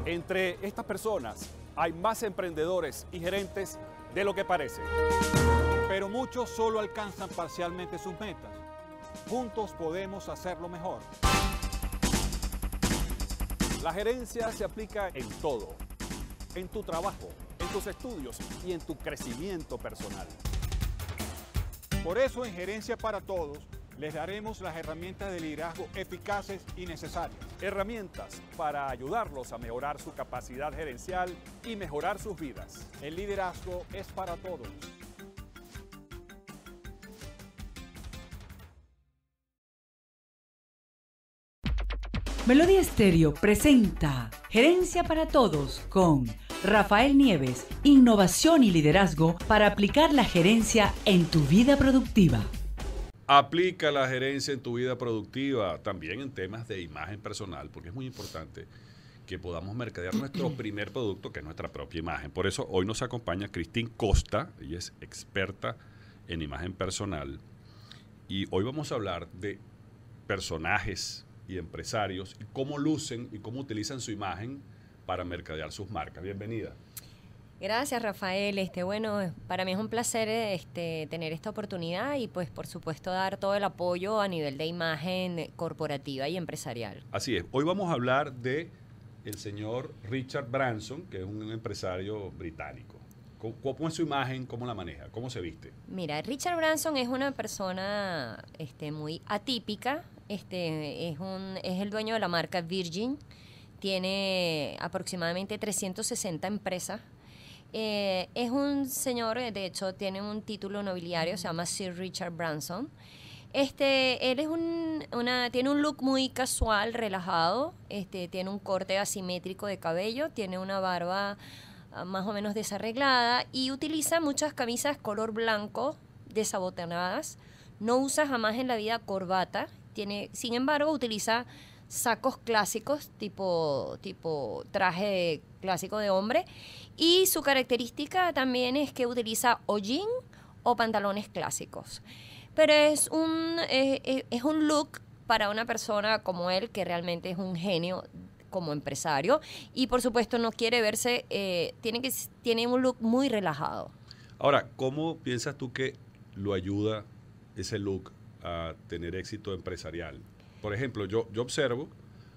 Entre estas personas hay más emprendedores y gerentes de lo que parece. Pero muchos solo alcanzan parcialmente sus metas. Juntos podemos hacerlo mejor. La gerencia se aplica en todo, en tu trabajo, en tus estudios y en tu crecimiento personal. Por eso en Gerencia para Todos les daremos las herramientas de liderazgo eficaces y necesarias. Herramientas para ayudarlos a mejorar su capacidad gerencial y mejorar sus vidas. El liderazgo es para todos. Melodía Estéreo presenta Gerencia para Todos con Rafael Nieves, innovación y liderazgo para aplicar la gerencia en tu vida productiva. Aplica la gerencia en tu vida productiva, también en temas de imagen personal, porque es muy importante que podamos mercadear nuestro primer producto, que es nuestra propia imagen. Por eso hoy nos acompaña Cristín Costa, ella es experta en imagen personal, y hoy vamos a hablar de personajes y empresarios y cómo lucen y cómo utilizan su imagen para mercadear sus marcas. Bienvenida. Gracias, Rafael. Bueno, para mí es un placer tener esta oportunidad y pues por supuesto dar todo el apoyo a nivel de imagen corporativa y empresarial. Así es. Hoy vamos a hablar de el señor Richard Branson, que es un empresario británico. ¿Cómo es su imagen? ¿Cómo la maneja? ¿Cómo se viste? Mira, Richard Branson es una persona muy atípica. Es el dueño de la marca Virgin. Tiene aproximadamente 360 empresas. Es un señor, de hecho, tiene un título nobiliario, se llama Sir Richard Branson. Él es tiene un look muy casual, relajado. Tiene un corte asimétrico de cabello, tiene una barba más o menos desarreglada y utiliza muchas camisas color blanco desabotonadas. No usa jamás en la vida corbata. Sin embargo, utiliza sacos clásicos, tipo traje clásico de hombre. Y su característica también es que utiliza o jean o pantalones clásicos. Pero es un look para una persona como él, que realmente es un genio como empresario. Y por supuesto no quiere verse, tiene un look muy relajado. Ahora, ¿cómo piensas tú que lo ayuda ese look a tener éxito empresarial? Por ejemplo, yo observo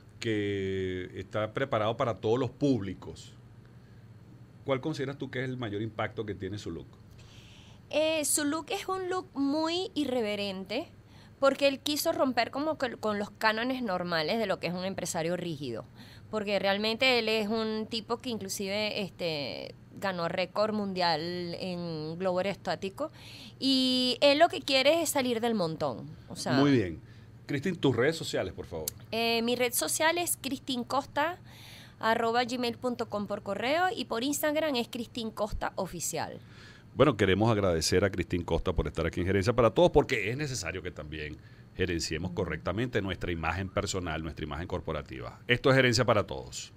que está preparado para todos los públicos. ¿Cuál consideras tú que es el mayor impacto que tiene su look? Su look es un look muy irreverente porque él quiso romper como con los cánones normales de lo que es un empresario rígido. Porque realmente él es un tipo que inclusive ganó récord mundial en globo aerostático y él lo que quiere es salir del montón. Muy bien. Cristín, tus redes sociales, por favor. Mi red social es cristincosta @gmail.com por correo y por Instagram es Cristín Costa Oficial. Bueno, queremos agradecer a Cristín Costa por estar aquí en Gerencia para Todos, porque es necesario que también gerenciemos correctamente nuestra imagen personal, nuestra imagen corporativa. Esto es Gerencia para Todos.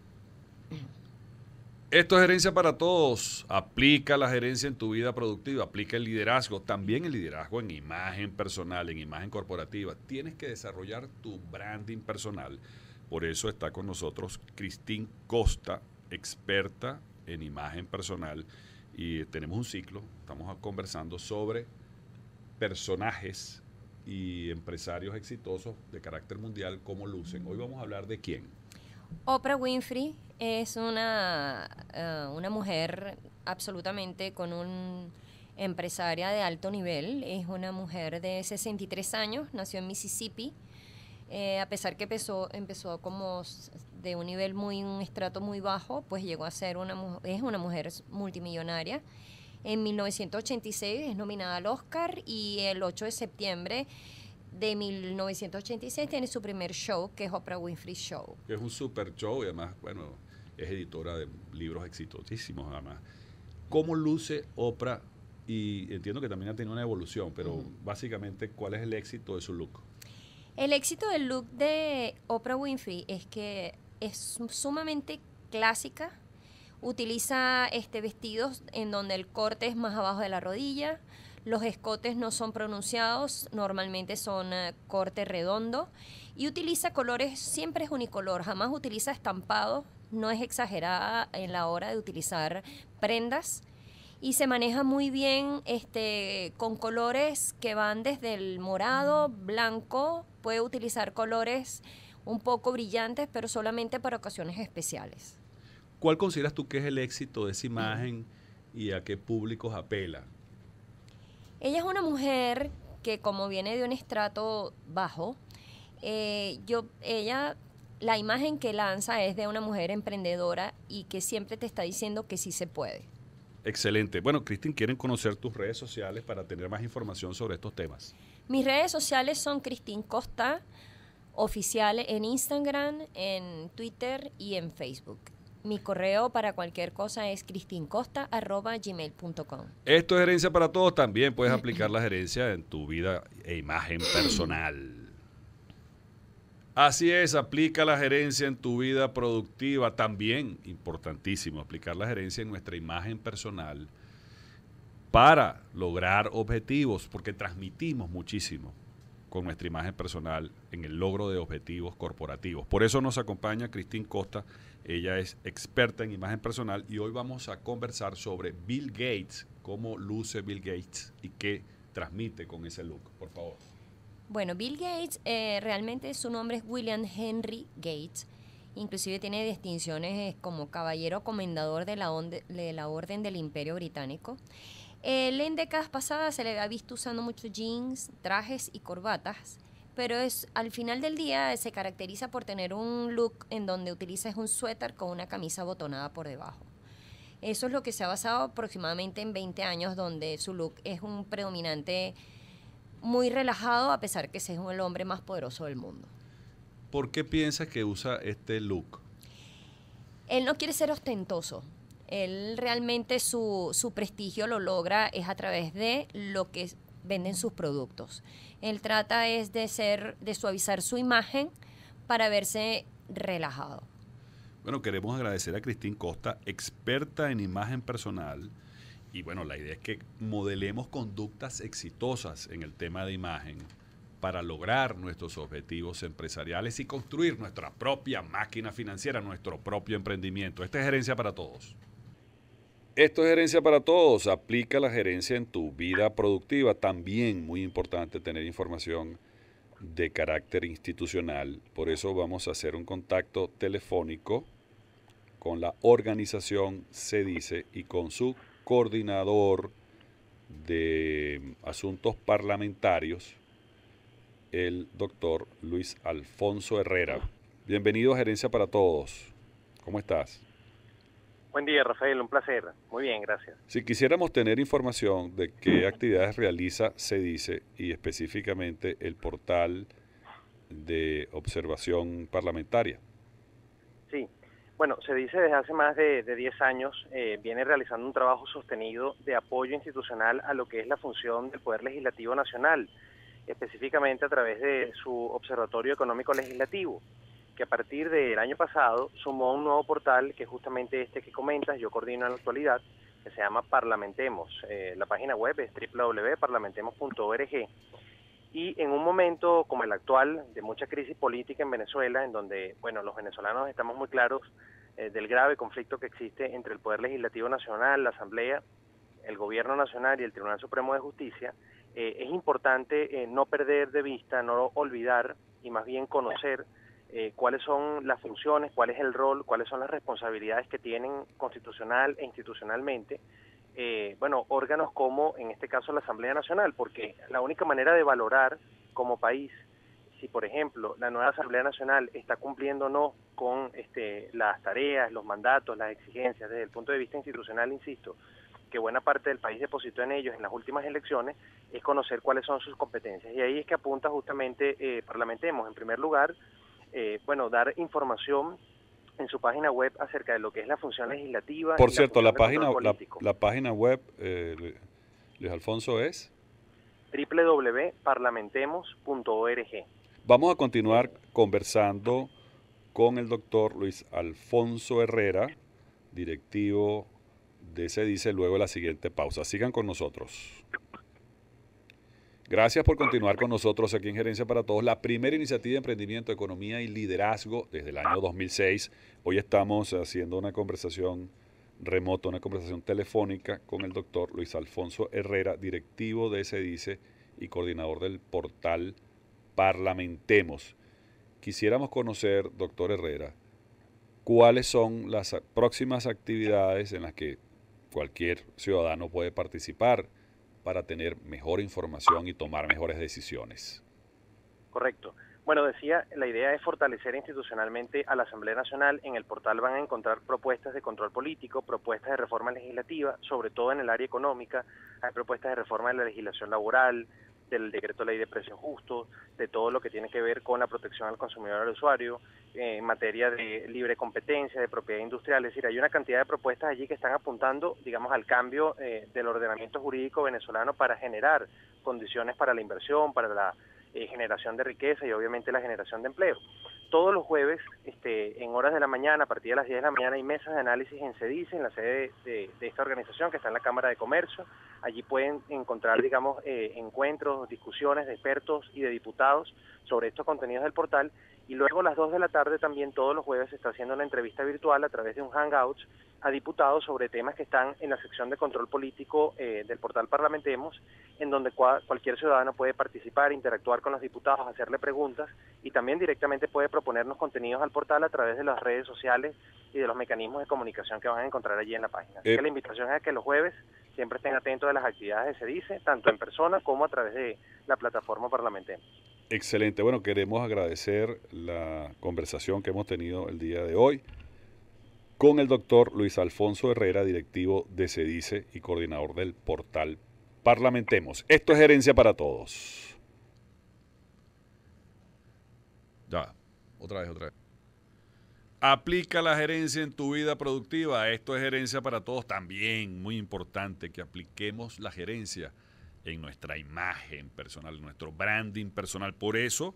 Esto es Gerencia para Todos. Aplica la gerencia en tu vida productiva, aplica el liderazgo, también el liderazgo en imagen personal, en imagen corporativa. Tienes que desarrollar tu branding personal. Por eso está con nosotros Cristín Costa, experta en imagen personal. Y tenemos un ciclo, estamos conversando sobre personajes y empresarios exitosos de carácter mundial, cómo lucen. Hoy vamos a hablar de quién. Oprah Winfrey es una mujer absolutamente con un empresaria de alto nivel. Es una mujer de 63 años, nació en Mississippi. A pesar que empezó como de un estrato muy bajo, pues llegó a ser es una mujer multimillonaria. En 1986 es nominada al Oscar y el 8 de septiembre de 1986 tiene su primer show, que es Oprah Winfrey Show. Es un super show y además, bueno, es editora de libros exitosísimos además. ¿Cómo luce Oprah? Y entiendo que también ha tenido una evolución, pero básicamente, ¿cuál es el éxito de su look? El éxito del look de Oprah Winfrey es que es sumamente clásica. Utiliza vestidos en donde el corte es más abajo de la rodilla, los escotes no son pronunciados, normalmente son corte redondo y utiliza colores, siempre es unicolor, jamás utiliza estampados no es exagerada en la hora de utilizar prendas y se maneja muy bien con colores que van desde el morado, blanco, puede utilizar colores un poco brillantes, pero solamente para ocasiones especiales. ¿Cuál consideras tú que es el éxito de esa imagen y a qué públicos apela? Ella es una mujer que, como viene de un estrato bajo, la imagen que lanza es de una mujer emprendedora y que siempre te está diciendo que sí se puede. Excelente. Bueno, Cristín, ¿quieren conocer tus redes sociales para tener más información sobre estos temas? Mis redes sociales son Cristín Costa, oficial en Instagram, en Twitter y en Facebook. Mi correo para cualquier cosa es cristincosta@gmail.com. Esto es Gerencia para Todos. También puedes aplicar la gerencia en tu vida e imagen personal. Así es, aplica la gerencia en tu vida productiva. También, importantísimo, aplicar la gerencia en nuestra imagen personal para lograr objetivos, porque transmitimos muchísimo con nuestra imagen personal en el logro de objetivos corporativos. Por eso nos acompaña Cristín Costa. Ella es experta en imagen personal y hoy vamos a conversar sobre Bill Gates, cómo luce Bill Gates y qué transmite con ese look. Por favor. Bueno, Bill Gates, realmente su nombre es William Henry Gates. Inclusive tiene distinciones como caballero comendador de la Orden del Imperio Británico. Él en décadas pasadas se le había visto usando muchos jeans, trajes y corbatas, pero al final del día se caracteriza por tener un look en donde utiliza un suéter con una camisa botonada por debajo. Eso es lo que se ha basado aproximadamente en 20 años, donde su look es un predominante muy relajado, a pesar que es el hombre más poderoso del mundo. ¿Por qué piensas que usa este look? Él no quiere ser ostentoso. Él realmente su prestigio lo logra es a través de lo que venden sus productos. Él trata de suavizar su imagen para verse relajado. Bueno, queremos agradecer a Cristín Costa, experta en imagen personal. Y bueno, la idea es que modelemos conductas exitosas en el tema de imagen para lograr nuestros objetivos empresariales y construir nuestra propia máquina financiera, nuestro propio emprendimiento. Esta es Gerencia para Todos. Esto es Gerencia para Todos. Aplica la gerencia en tu vida productiva. También muy importante tener información de carácter institucional. Por eso vamos a hacer un contacto telefónico con la organización CEDICE y con su coordinador de asuntos parlamentarios, el doctor Luis Alfonso Herrera. Bienvenido a Gerencia para Todos. ¿Cómo estás? Buen día, Rafael, un placer. Muy bien, gracias. Si quisiéramos tener información de qué actividades realiza CEDICE y específicamente el portal de observación parlamentaria. Sí, bueno, CEDICE desde hace más de 10 años viene realizando un trabajo sostenido de apoyo institucional a lo que es la función del Poder Legislativo Nacional, específicamente a través de su Observatorio Económico Legislativo, que a partir del año pasado sumó un nuevo portal que es justamente este que comentas, yo coordino en la actualidad, que se llama Parlamentemos. La página web es www.parlamentemos.org. Y en un momento como el actual, de mucha crisis política en Venezuela, en donde, bueno, los venezolanos estamos muy claros del grave conflicto que existe entre el Poder Legislativo Nacional, la Asamblea, el Gobierno Nacional y el Tribunal Supremo de Justicia, es importante no perder de vista, no olvidar y más bien conocer cuáles son las funciones, cuál es el rol, cuáles son las responsabilidades que tienen constitucional e institucionalmente, órganos como en este caso la Asamblea Nacional, porque la única manera de valorar como país si, por ejemplo, la nueva Asamblea Nacional está cumpliendo o no con las tareas, los mandatos, las exigencias desde el punto de vista institucional, insisto, que buena parte del país depositó en ellos en las últimas elecciones, es conocer cuáles son sus competencias. Y ahí es que apunta justamente Parlamentemos, en primer lugar, dar información en su página web acerca de lo que es la función legislativa. Por cierto, la página web, Luis Alfonso, es www.parlamentemos.org. Vamos a continuar conversando con el doctor Luis Alfonso Herrera, directivo de CEDICE, luego de la siguiente pausa. Sigan con nosotros. Gracias por continuar con nosotros aquí en Gerencia para Todos, la primera iniciativa de emprendimiento, economía y liderazgo desde el año 2006. Hoy estamos haciendo una conversación remota, una conversación telefónica con el doctor Luis Alfonso Herrera, directivo de SEDICE y coordinador del portal Parlamentemos. Quisiéramos conocer, doctor Herrera, cuáles son las próximas actividades en las que cualquier ciudadano puede participar para tener mejor información y tomar mejores decisiones. Correcto. Bueno, decía, la idea es fortalecer institucionalmente a la Asamblea Nacional. En el portal van a encontrar propuestas de control político, propuestas de reforma legislativa, sobre todo en el área económica. Hay propuestas de reforma de la legislación laboral, del decreto de ley de precios justos, de todo lo que tiene que ver con la protección al consumidor y al usuario, en materia de libre competencia, de propiedad industrial. Es decir, hay una cantidad de propuestas allí que están apuntando, digamos, al cambio del ordenamiento jurídico venezolano para generar condiciones para la inversión, para la generación de riqueza y obviamente la generación de empleo. Todos los jueves, en horas de la mañana, a partir de las 10 de la mañana, hay mesas de análisis en SEDICE, en la sede de esta organización que está en la Cámara de Comercio. Allí pueden encontrar, digamos, encuentros, discusiones de expertos y de diputados sobre estos contenidos del portal. Y luego a las 2 de la tarde también todos los jueves se está haciendo una entrevista virtual a través de un Hangouts a diputados sobre temas que están en la sección de control político del portal Parlamentemos, en donde cualquier ciudadano puede participar, interactuar con los diputados, hacerle preguntas y también directamente puede proponernos contenidos al portal a través de las redes sociales y de los mecanismos de comunicación que van a encontrar allí en la página. Así que la invitación es a que los jueves siempre estén atentos de las actividades de SEDICE, tanto en persona como a través de la plataforma Parlamentemos. Excelente. Bueno, queremos agradecer la conversación que hemos tenido el día de hoy con el doctor Luis Alfonso Herrera, directivo de SEDICE y coordinador del portal Parlamentemos. Esto es Gerencia para Todos. Ya, otra vez. Aplica la gerencia en tu vida productiva. Esto es Gerencia para Todos. También muy importante que apliquemos la gerencia en nuestra imagen personal, en nuestro branding personal. Por eso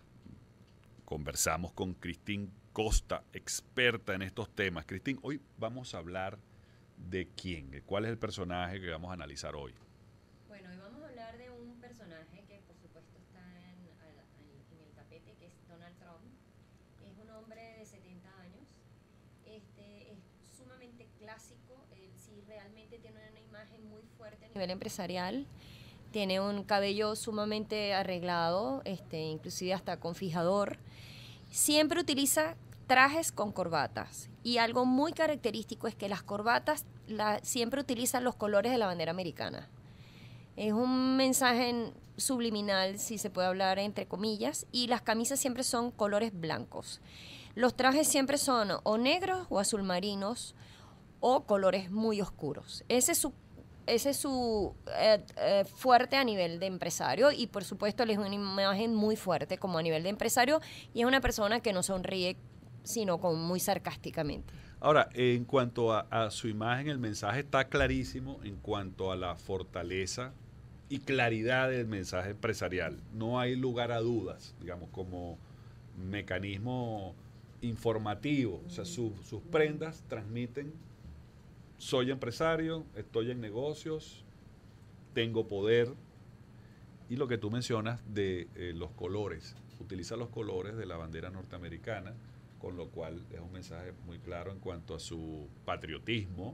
conversamos con Cristín Costa, experta en estos temas. Cristín, hoy vamos a hablar de quién, de cuál es el personaje que vamos a analizar hoy. Bueno, hoy vamos a hablar de un personaje que por supuesto está en el tapete, que es Donald Trump. Es un hombre de 70 años, es sumamente clásico, él sí realmente tiene una imagen muy fuerte a nivel empresarial. Tiene un cabello sumamente arreglado, inclusive hasta con fijador. Siempre utiliza trajes con corbatas. Y algo muy característico es que las corbatas siempre utilizan los colores de la bandera americana. Es un mensaje subliminal, si se puede hablar entre comillas, y las camisas siempre son colores blancos. Los trajes siempre son o negros o azul marinos o colores muy oscuros. Ese es su fuerte a nivel de empresario y por supuesto él es una imagen muy fuerte como a nivel de empresario y es una persona que no sonríe sino como muy sarcásticamente. Ahora, en cuanto a su imagen, el mensaje está clarísimo en cuanto a la fortaleza y claridad del mensaje empresarial. No hay lugar a dudas, digamos, como mecanismo informativo. O sea, sus prendas transmiten: soy empresario, estoy en negocios, tengo poder. Y lo que tú mencionas de los colores, utiliza los colores de la bandera norteamericana, con lo cual es un mensaje muy claro en cuanto a su patriotismo.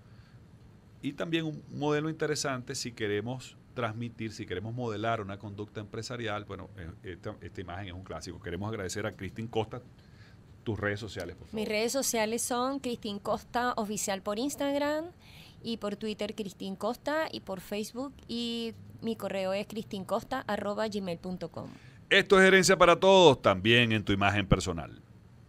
Y también un modelo interesante si queremos transmitir, si queremos modelar una conducta empresarial. Bueno, esta imagen es un clásico. Queremos agradecer a Cristín Costa. Tus redes sociales, por favor. Mis redes sociales son Cristín Costa Oficial por Instagram y por Twitter Cristín Costa y por Facebook, y mi correo es cristincosta@gmail.com. Esto es Gerencia para Todos, también en tu imagen personal.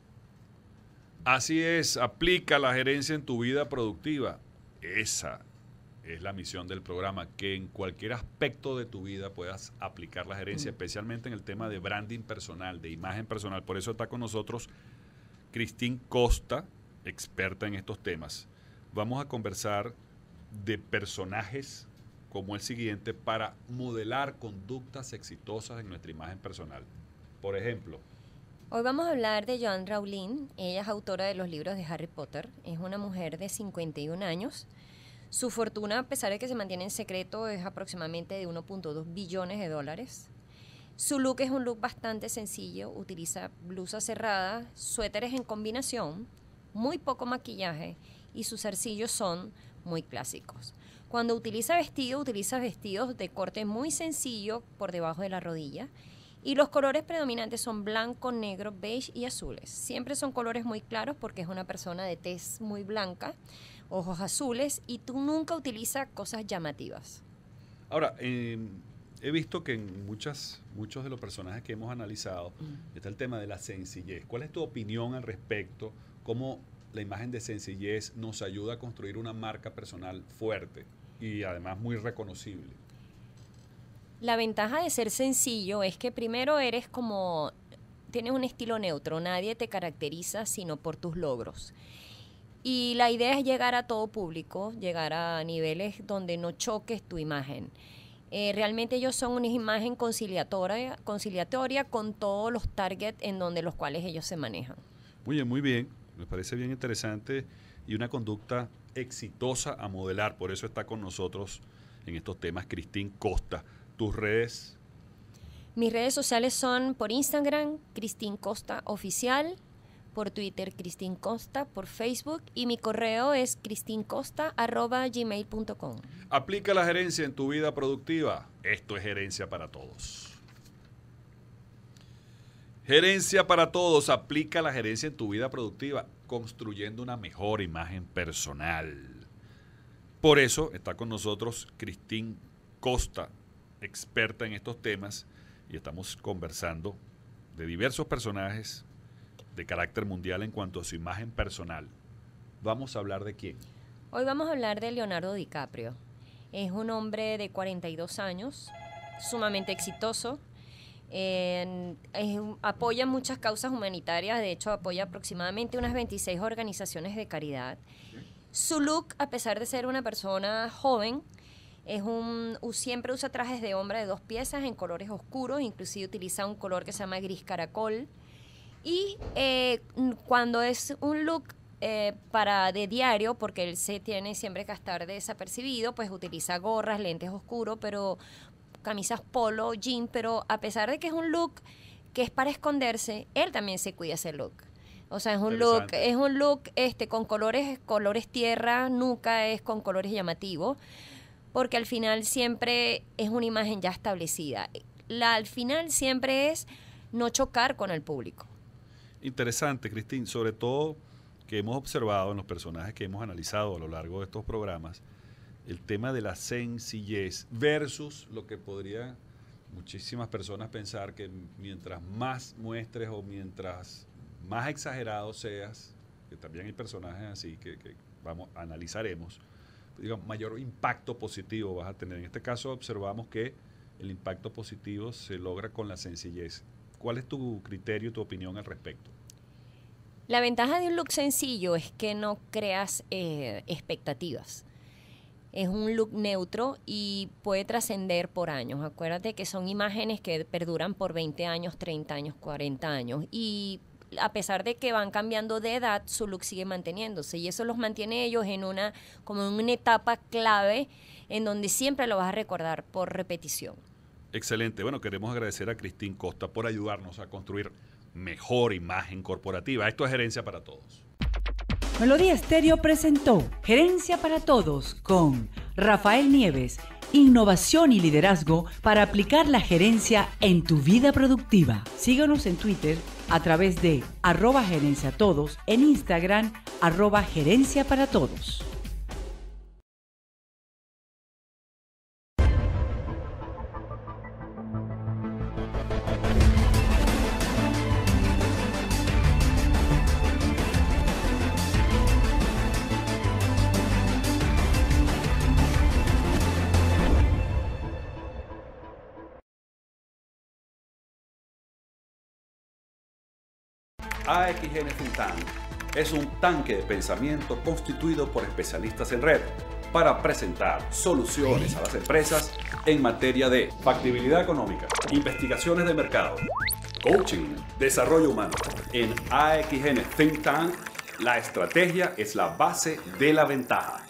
Así es, aplica la gerencia en tu vida productiva. Esa es la misión del programa, que en cualquier aspecto de tu vida puedas aplicar la gerencia, especialmente en el tema de branding personal, de imagen personal. Por eso está con nosotros Cristín Costa, experta en estos temas. Vamos a conversar de personajes como el siguiente para modelar conductas exitosas en nuestra imagen personal. Por ejemplo, hoy vamos a hablar de Joanne Rowling. Ella es autora de los libros de Harry Potter. Es una mujer de 51 años. Su fortuna, a pesar de que se mantiene en secreto, es aproximadamente de 1.2 billones de dólares. Su look es un look bastante sencillo, utiliza blusa cerrada, suéteres en combinación, muy poco maquillaje y sus zarcillos son muy clásicos. Cuando utiliza vestidos de corte muy sencillo por debajo de la rodilla y los colores predominantes son blanco, negro, beige y azules. Siempre son colores muy claros porque es una persona de tez muy blanca, ojos azules y tú nunca utilizas cosas llamativas. Ahora, he visto que en muchos de los personajes que hemos analizado está el tema de la sencillez. ¿Cuál es tu opinión al respecto? ¿Cómo la imagen de sencillez nos ayuda a construir una marca personal fuerte y además muy reconocible? La ventaja de ser sencillo es que primero tienes un estilo neutro, nadie te caracteriza sino por tus logros. Y la idea es llegar a todo público, llegar a niveles donde no choques tu imagen. Realmente ellos son una imagen conciliatoria con todos los targets los cuales ellos se manejan. Muy bien, me parece bien interesante y una conducta exitosa a modelar. Por eso está con nosotros en estos temas Cristín Costa. ¿Tus redes? Mis redes sociales son por Instagram, Cristín Costa Oficial, por Twitter, Cristín Costa, por Facebook y mi correo es cristincosta@gmail.com. Aplica la gerencia en tu vida productiva. Esto es Gerencia para Todos. Gerencia para Todos. Aplica la gerencia en tu vida productiva, construyendo una mejor imagen personal. Por eso está con nosotros Cristín Costa, experta en estos temas, y estamos conversando de diversos personajes de carácter mundial en cuanto a su imagen personal. ¿Vamos a hablar de quién? Hoy vamos a hablar de Leonardo DiCaprio. Es un hombre de 42 años, sumamente exitoso. Apoya muchas causas humanitarias, de hecho apoya aproximadamente unas 26 organizaciones de caridad. Su look, a pesar de ser una persona joven, siempre usa trajes de hombre de 2 piezas en colores oscuros, inclusive utiliza un color que se llama gris caracol. Y cuando es un look de diario, porque él se tiene siempre que estar desapercibido, pues utiliza gorras, lentes oscuros, pero camisas polo, jean, pero a pesar de que es un look que es para esconderse, él también se cuida ese look. O sea, es un look con colores tierra, nunca es con colores llamativos, porque al final siempre es una imagen ya establecida. Al final siempre es no chocar con el público. Interesante, Cristín, sobre todo que hemos observado en los personajes que hemos analizado a lo largo de estos programas, el tema de la sencillez versus lo que podrían muchísimas personas pensar que mientras más muestres o mientras más exagerado seas, que también hay personajes así que analizaremos, digamos, mayor impacto positivo vas a tener. En este caso observamos que el impacto positivo se logra con la sencillez. ¿Cuál es tu criterio, tu opinión al respecto? La ventaja de un look sencillo es que no creas expectativas. Es un look neutro y puede trascender por años. Acuérdate que son imágenes que perduran por 20 años, 30 años, 40 años. Y a pesar de que van cambiando de edad, su look sigue manteniéndose. Y eso los mantiene ellos como en una etapa clave en donde siempre lo vas a recordar por repetición. Excelente. Bueno, queremos agradecer a Cristín Costa por ayudarnos a construir mejor imagen corporativa. Esto es Gerencia para Todos. Melodía Estéreo presentó Gerencia para Todos con Rafael Nieves. Innovación y liderazgo para aplicar la gerencia en tu vida productiva. Síguenos en Twitter a través de @gerenciatodos, en Instagram @gerenciaparatodos. AXN Think Tank es un tanque de pensamiento constituido por especialistas en red para presentar soluciones a las empresas en materia de factibilidad económica, investigaciones de mercado, coaching, desarrollo humano. En AXN Think Tank, la estrategia es la base de la ventaja.